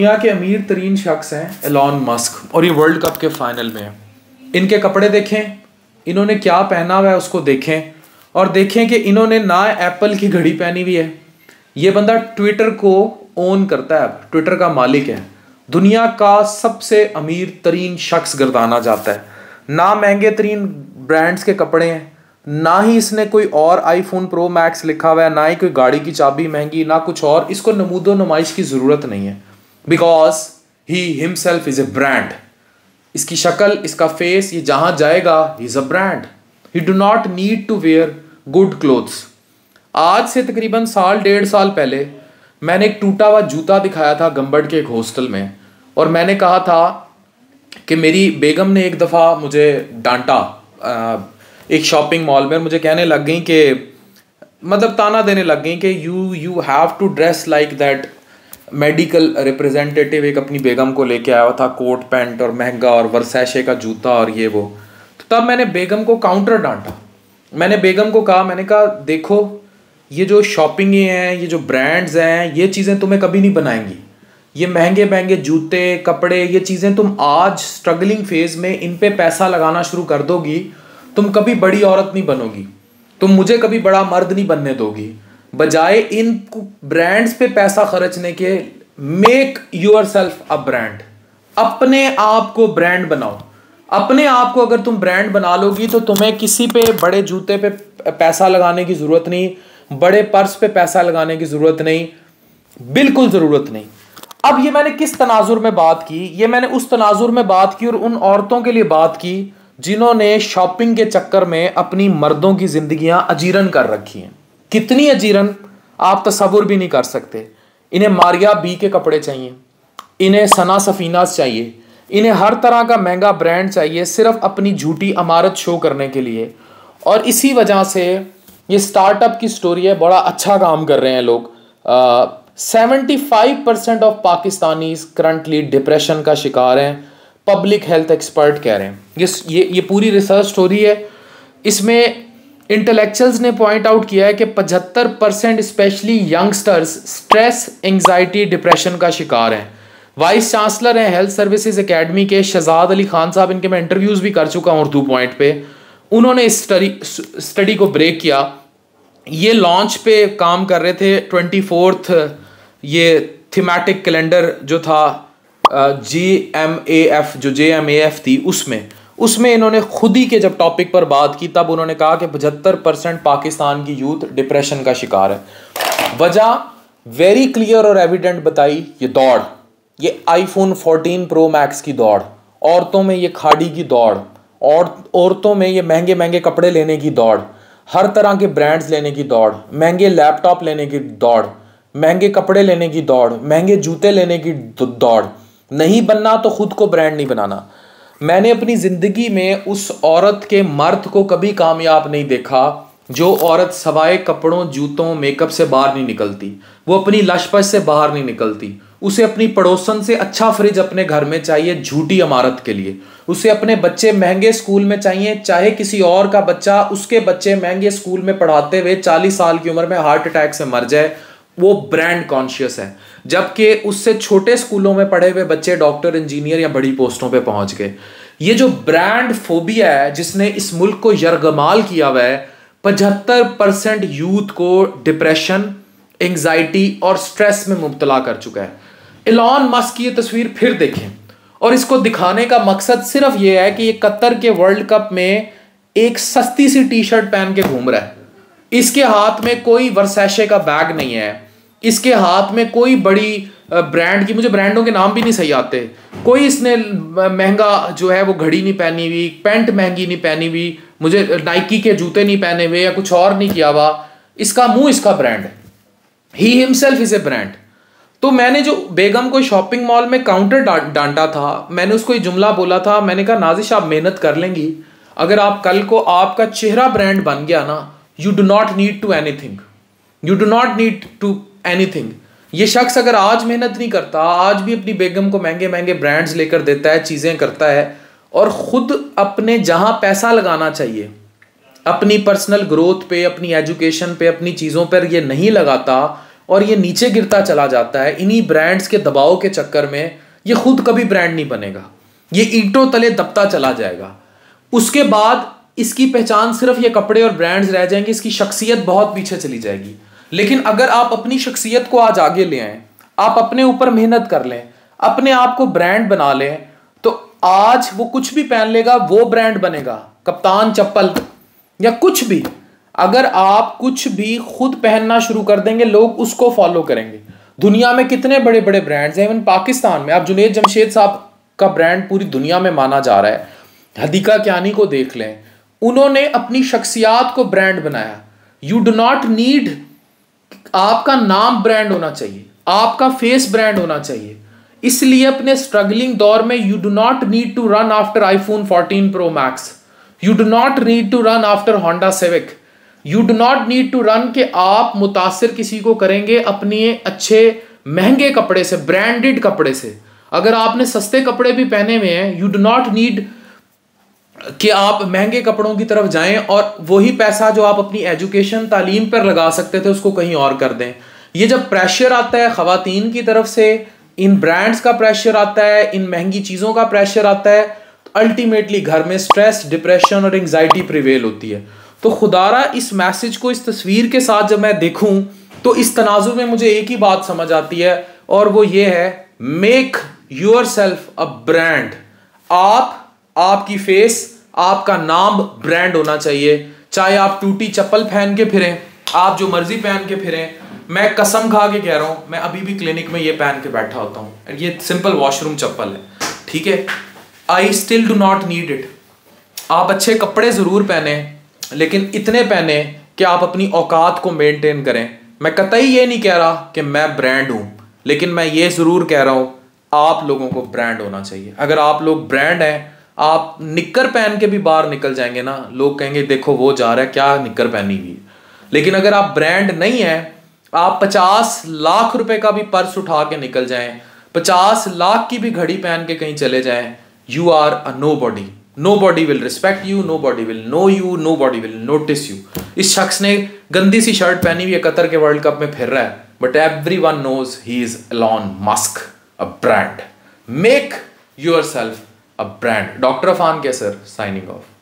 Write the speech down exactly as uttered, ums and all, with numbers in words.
दुनिया के अमीर तरीन शख्स हैं एलॉन मस्क और ये वर्ल्ड कप के फाइनल में है। इनके कपड़े देखें, इन्होंने क्या पहना हुआ है उसको देखें और देखें कि इन्होंने ना एप्पल की घड़ी पहनी हुई है। ये बंदा ट्विटर को ओन करता है, ट्विटर का मालिक है, दुनिया का सबसे अमीर तरीन शख्स गर्दाना जाता है। ना महंगे तरीन ब्रांड्स के कपड़े हैं, ना ही इसने कोई और आईफोन प्रो मैक्स लिखा हुआ है, ना ही कोई गाड़ी की चाबी महंगी, ना कुछ और। इसको नमूदो नुमाइश की ज़रूरत नहीं है, because he himself is a brand. इसकी शक्ल, इसका फेस, ये जहाँ जाएगा he is a brand. He do not need to wear good clothes. आज से तकरीबन साल डेढ़ साल पहले मैंने एक टूटा हुआ जूता दिखाया था गंबड़ के एक हॉस्टल में, और मैंने कहा था कि मेरी बेगम ने एक दफ़ा मुझे डांटा एक शॉपिंग मॉल में, मुझे कहने लग गई कि मतलब ताना देने लग गई कि you you have to dress like that medical representative. एक अपनी बेगम को लेके आया हुआ था, कोट पैंट और महंगा और वर्सैशे का जूता और ये वो। तो तब मैंने बेगम को काउंटर डांटा। मैंने बेगम को कहा, मैंने कहा देखो ये जो शॉपिंग हैं, ये जो ब्रांड्स हैं, ये चीज़ें तुम्हें कभी नहीं बनाएंगी। ये महंगे महंगे जूते, कपड़े, ये चीज़ें तुम आज स्ट्रगलिंग फेज में इन पे पैसा लगाना शुरू कर दोगी, तुम कभी बड़ी औरत नहीं बनोगी, तुम मुझे कभी बड़ा मर्द नहीं बनने दोगी। बजाय इन ब्रांड्स पे पैसा खर्चने के, make yourself a brand. अपने आप को ब्रांड बनाओ। अपने आप को अगर तुम ब्रांड बना लोगी तो तुम्हें किसी पे बड़े जूते पे पैसा लगाने की ज़रूरत नहीं, बड़े पर्स पे पैसा लगाने की ज़रूरत नहीं, बिल्कुल ज़रूरत नहीं। अब ये मैंने किस तनाजुर में बात की? ये मैंने उस तनाजुर में बात की और उन औरतों के लिए बात की जिन्होंने शॉपिंग के चक्कर में अपनी मर्दों की जिंदगियां अजीरन कर रखी हैं। कितनी अजीरन आप तसव्वुर भी नहीं कर सकते। इन्हें मारिया बी के कपड़े चाहिए, इन्हें सना सफीनास चाहिए, इन्हें हर तरह का महंगा ब्रांड चाहिए सिर्फ अपनी झूठी इमारत शो करने के लिए। और इसी वजह से ये स्टार्टअप की स्टोरी है, बड़ा अच्छा काम कर रहे हैं लोग। Seventy five percent of Pakistani currently depression का शिकार हैं, पब्लिक हेल्थ एक्सपर्ट कह रहे हैं। ये ये ये पूरी रिसर्च स्टोरी है। इसमें इंटेलेक्चुअल्स ने पॉइंट आउट किया है कि पचहत्तर percent specially youngsters stress, anxiety, depression का शिकार हैं। वाइस चांसलर हैं हेल्थ सर्विसेज एकेडमी के शहजाद अली खान साहब, इनके मैं इंटरव्यूज़ भी कर चुका हूँ उर्दू पॉइंट पे। उन्होंने इस स्टडी स्टडी को ब्रेक किया। ये लॉन्च पे काम कर रहे थे ट्वेंटी फोर्थ ये थीमेटिक कैलेंडर जो था जी एम ए एफ, जो जे एम ए एफ थी, उसमें उसमें इन्होंने खुद ही के जब टॉपिक पर बात की तब उन्होंने कहा कि पचहत्तर परसेंट पाकिस्तान की यूथ डिप्रेशन का शिकार है। वजह वेरी क्लियर और एविडेंट बताई, ये दौड़, ये आईफोन फोर्टीन प्रो मैक्स की दौड़, औरतों में ये खाड़ी की दौड़, और औरतों में ये महंगे महंगे कपड़े लेने की दौड़, हर तरह के ब्रांड्स लेने की दौड़, महंगे लैपटॉप लेने की दौड़, महंगे कपड़े लेने की दौड़, महंगे जूते लेने की दौड़। नहीं बनना तो खुद को ब्रांड नहीं बनाना। मैंने अपनी ज़िंदगी में उस औरत के मर्द को कभी कामयाब नहीं देखा जो औरत सवाए कपड़ों, जूतों, मेकअप से बाहर नहीं निकलती, वो अपनी लशपश से बाहर नहीं निकलती। उसे अपनी पड़ोसन से अच्छा फ्रिज अपने घर में चाहिए झूठी इमारत के लिए। उसे अपने बच्चे महंगे स्कूल में चाहिए, चाहे किसी और का बच्चा उसके बच्चे महंगे स्कूल में पढ़ाते हुए चालीस साल की उम्र में हार्ट अटैक से मर जाए, वो ब्रांड कॉन्शियस है। जबकि उससे छोटे स्कूलों में पढ़े हुए बच्चे डॉक्टर, इंजीनियर या बड़ी पोस्टों पे पहुंच गए। ये जो ब्रांड फोबिया है जिसने इस मुल्क को यरगमाल किया हुआ है, पचहत्तर परसेंट यूथ को डिप्रेशन, एंजाइटी और स्ट्रेस में मुब्तला कर चुका है। एलॉन मस्क की ये तस्वीर फिर देखें, और इसको दिखाने का मकसद सिर्फ ये है कि ये कतर के वर्ल्ड कप में एक सस्ती सी टी शर्ट पहन के घूम रहा है। इसके हाथ में कोई वर्सैशे का बैग नहीं है, इसके हाथ में कोई बड़ी ब्रांड की, मुझे ब्रांडों के नाम भी नहीं सही आते, कोई इसने महंगा जो है वो घड़ी नहीं पहनी हुई, पैंट महंगी नहीं पहनी हुई, मुझे नाइकी के जूते नहीं पहने हुए या कुछ और नहीं किया हुआ। इसका मुंह इसका ब्रांड है। He himself is a brand. तो मैंने जो बेगम को शॉपिंग मॉल में काउंटर डांटा था, मैंने उसको ये जुमला बोला था, मैंने कहा नाजिश आप मेहनत कर लेंगी, अगर आप कल को आपका चेहरा ब्रांड बन गया ना, you do not need to anything, you do not need to anything. ये शख्स अगर आज मेहनत नहीं करता, आज भी अपनी बेगम को महंगे महंगे ब्रांड्स लेकर देता है, चीज़ें करता है, और ख़ुद अपने जहाँ पैसा लगाना चाहिए अपनी पर्सनल ग्रोथ पे, अपनी एजुकेशन पे, अपनी चीज़ों पर ये नहीं लगाता, और ये नीचे गिरता चला जाता है इन्हीं ब्रांड्स के दबाव के चक्कर में, ये खुद कभी ब्रांड नहीं बनेगा, ये ईंटों तले दबता चला जाएगा। उसके बाद इसकी पहचान सिर्फ ये कपड़े और ब्रांड्स रह जाएंगे, इसकी शख्सियत बहुत पीछे चली जाएगी। लेकिन अगर आप अपनी शख्सियत को आज आगे ले आए, आप अपने ऊपर मेहनत कर लें, अपने आप को ब्रांड बना लें, तो आज वो कुछ भी पहन लेगा, वो ब्रांड बनेगा। कप्तान चप्पल या कुछ भी, अगर आप कुछ भी खुद पहनना शुरू कर देंगे, लोग उसको फॉलो करेंगे। दुनिया में कितने बड़े बड़े ब्रांड्स हैं, इवन पाकिस्तान में आप जुनेद जमशेद साहब का ब्रांड पूरी दुनिया में माना जा रहा है। हदीका कियानी को देख लें, उन्होंने अपनी शख्सियत को ब्रांड बनाया। यू डू नॉट नीड, आपका नाम ब्रांड होना चाहिए, आपका फेस ब्रांड होना चाहिए। इसलिए अपने स्ट्रगलिंग दौर में you do not need to run after iPhone fourteen pro max, you do not need to run after Honda Civic, you do not need to run कि आप मुतासिर किसी को करेंगे अपने अच्छे महंगे कपड़े से, ब्रांडेड कपड़े से। अगर आपने सस्ते कपड़े भी पहने हुए हैं, यू डू नॉट नीड कि आप महंगे कपड़ों की तरफ जाएं और वही पैसा जो आप अपनी एजुकेशन तालीम पर लगा सकते थे उसको कहीं और कर दें। ये जब प्रेशर आता है ख़वातीन की तरफ से, इन ब्रांड्स का प्रेशर आता है, इन महंगी चीज़ों का प्रेशर आता है, तो अल्टीमेटली घर में स्ट्रेस, डिप्रेशन और एंग्जाइटी प्रिवेल होती है। तो खुदारा इस मैसेज को इस तस्वीर के साथ जब मैं देखूं तो इस तनाजुर में मुझे एक ही बात समझ आती है, और वो ये है, make yourself a brand. आप, आपकी फेस, आपका नाम ब्रांड होना चाहिए। चाहे आप टूटी चप्पल पहन के फिरें, आप जो मर्जी पहन के फिरें। मैं कसम खा के कह रहा हूं, मैं अभी भी क्लिनिक में ये पहन के बैठा होता हूं, ये सिंपल वॉशरूम चप्पल है, ठीक है। I still do not need it. आप अच्छे कपड़े जरूर पहने, लेकिन इतने पहने कि आप अपनी औकात को मेंटेन करें। मैं कतई ये नहीं कह रहा कि मैं ब्रांड हूं, लेकिन मैं ये जरूर कह रहा हूं आप लोगों को ब्रांड होना चाहिए। अगर आप लोग ब्रांड हैं, आप निक्कर पहन के भी बाहर निकल जाएंगे ना, लोग कहेंगे देखो वो जा रहा है, क्या निक्कर पहनी हुई है। लेकिन अगर आप ब्रांड नहीं है, आप पचास लाख रुपए का भी पर्स उठा के निकल जाएं, पचास लाख की भी घड़ी पहन के कहीं चले जाएं, you are a nobody. Nobody will respect you, nobody will know you, nobody will notice you. इस शख्स ने गंदी सी शर्ट पहनी हुई है, कतर के वर्ल्ड कप में फिर रहा है, but everyone knows he is Elon Musk, a brand. Make yourself a brand. Doctor Afan Kaiser signing of.